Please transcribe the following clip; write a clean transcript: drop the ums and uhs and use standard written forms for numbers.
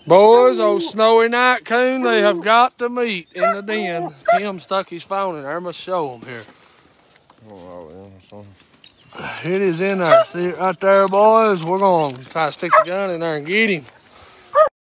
Boys, old snowy night coon, they have got to meet in the den. Tim stuck his phone in there. I must show them here. It is in there. See it right there, boys. We're going to try to stick the gun in there and get him.